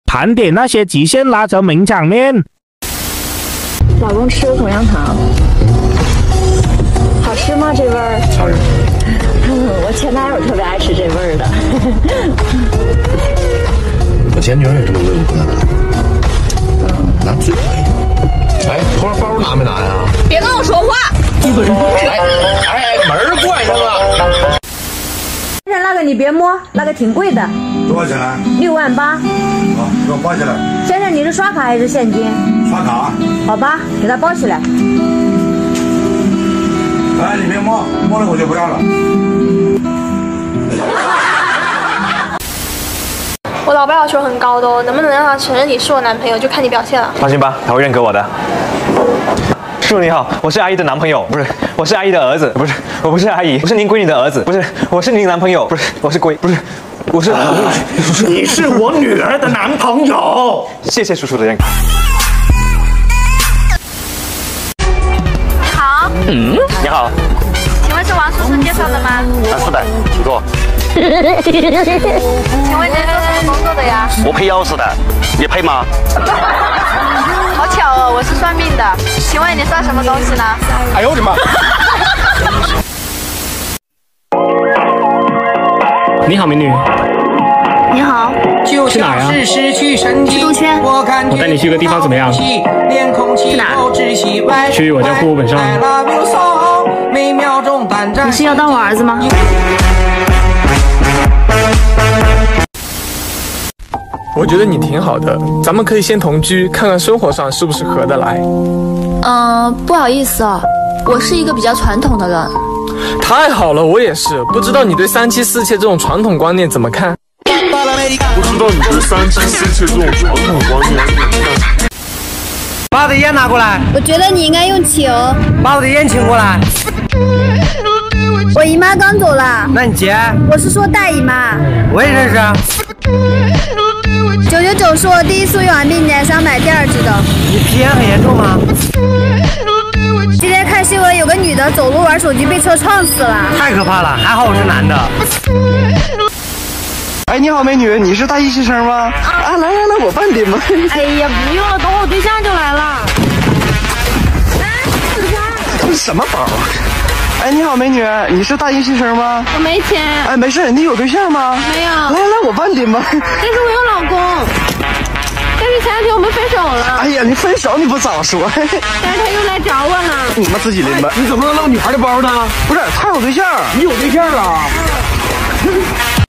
盘点那些极限拉扯名场面。 老公吃口香糖，好吃吗？这味儿？ 超人。 我前男友特别爱吃这味儿的。 我前女友也这么喂我口香糖，拿嘴喂。哎，后边包拿没拿呀？ 别跟我说话！ 一本门关上了。 先生，那个你别摸，那个挺贵的。 多少钱 ？6万8。 好，给我包起来。 先生，你是刷卡还是现金？ 刷卡。 好吧，给他包起来。 哎，你别摸，摸了我就不要了。 我老爸要求很高的哦，能不能让他承认你是我男朋友，就看你表现了。 放心吧，他会认可我的。叔叔你好，我是阿姨的男朋友，不是，我是阿姨的儿子，不是，我不是阿姨，我是您闺女的儿子，不是，我是您男朋友，不是，我是我是， 你是我女儿的男朋友。 谢谢叔叔的认可。 你好， 你好， 请问是王叔叔介绍的吗？ 是的，请坐。 请问你是做什么工作的呀？ 我配钥匙的，你配吗？ 好巧哦，我是算命的。请问你算什么东西呢？ 哎呦我的妈！ 你好，美女。 你好， 去哪儿呀？ 去杜鹃。 我带你去个地方怎么样？ 去哪儿？ 去我家户口本上。 你是要当我儿子吗？ 我觉得你挺好的，咱们可以先同居，看看生活上是不是合得来。 不好意思啊，我是一个比较传统的人。 太好了，我也是。不知道你对3妻4妾这种传统观念怎么看？ 不知道你对3妻4妾这种传统观念怎么看？ 把我的烟拿过来。 我觉得你应该用请。 把我的烟请过来。 我姨妈刚走了。 那你姐？ 我是说大姨妈。 我也认识。 999是我第一次用完并且想买第2支的。 你皮炎很严重吗？ 今天看新闻，有个女的走路玩手机被车撞死了。 太可怕了，还好我是男的。 哎，你好，美女，你是大一新生吗？啊，来，我帮你吧。 哎呀，不用了，等我对象就来了。 这是什么包啊？哎，你好，美女，你是大一新生吗？ 我没钱。 哎，没事，你有对象吗？ 没有。 来，我帮你吧。 但是我有老公。但是前2天我们分手了。 哎呀，你分手你不早说。 但是他又来找我了。 你们自己拎吧。 你怎么能扔女孩的包呢？ 不是，他有对象。 你有对象啊？